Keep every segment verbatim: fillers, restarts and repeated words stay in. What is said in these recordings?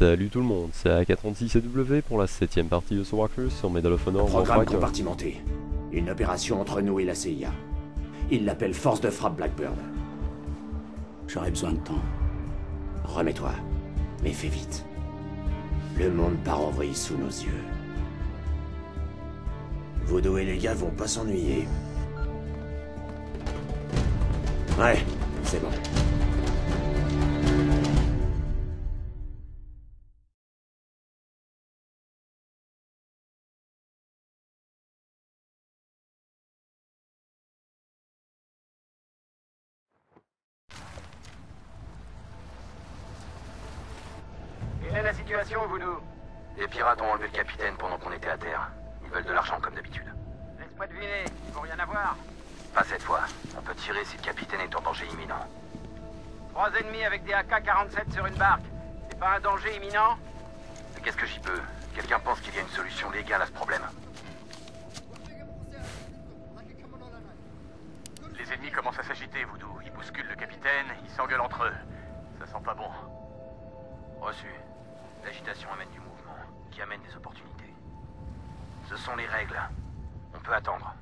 Salut tout le monde, c'est A K trente-six C W pour la septième partie de Soulwalkers sur Medal of Honor Programme Warcraft. compartimenté. Une opération entre nous et la C I A. Il l'appelle Force de frappe Blackburn. J'aurais besoin de temps. Remets-toi, mais fais vite. Le monde part en vrille sous nos yeux. Voodoo et les gars vont pas s'ennuyer. Ouais, c'est bon. Quelle est la situation, Voodoo? Les pirates ont enlevé le capitaine pendant qu'on était à terre. Ils veulent de l'argent comme d'habitude. Laisse-moi deviner, ils vont rien avoir. Pas cette fois. On peut tirer si le capitaine est en danger imminent. Trois ennemis avec des A K quarante-sept sur une barque. C'est pas un danger imminent? Mais qu'est-ce que j'y peux? Quelqu'un pense qu'il y a une solution légale à ce problème. Les ennemis commencent à s'agiter, Voodoo. Ils bousculent le capitaine, ils s'engueulent entre eux. Ça sent pas bon. Reçu. L'agitation amène du mouvement, qui amène des opportunités. Ce sont les règles. On peut attendre.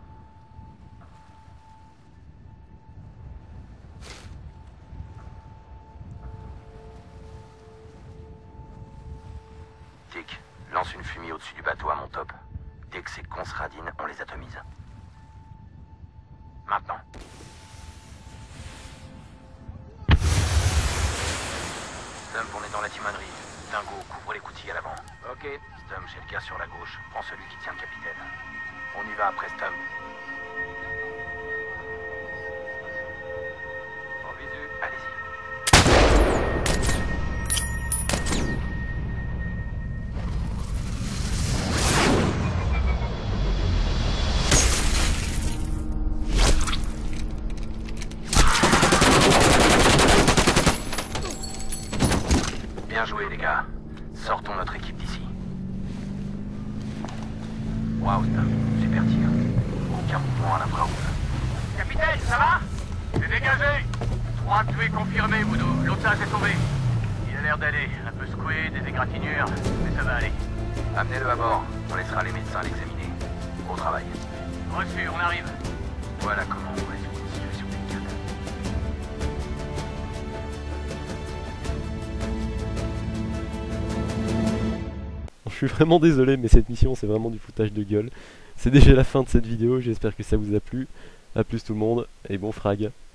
Tic, lance une fumée au-dessus du bateau à mon top. Dès que ces cons se radinent, on les atomise. Maintenant. Stump, on est dans la timonerie. Dingo, couvre les coutilles à l'avant. Ok. Stump, j'ai le gars sur la gauche. Prends celui qui tient le capitaine. On y va après Stump. En visu. Allez-y. Bien joué, les gars. Sortons notre équipe d'ici. Waouh, Stump, super tir. Aucun mouvement à l'infrarouge. Capitaine, ça va? C'est dégagé! Trois tués confirmés, Voodoo. L'otage est sauvé. Il a l'air d'aller. Un peu secoué, des égratignures, mais ça va aller. Amenez-le à bord. On laissera les médecins l'examiner. Au travail. Reçu, on arrive. Voilà comment on résout une situation délicate. Je suis vraiment désolé, mais cette mission c'est vraiment du foutage de gueule. C'est déjà la fin de cette vidéo, j'espère que ça vous a plu. A plus tout le monde, et bon frag.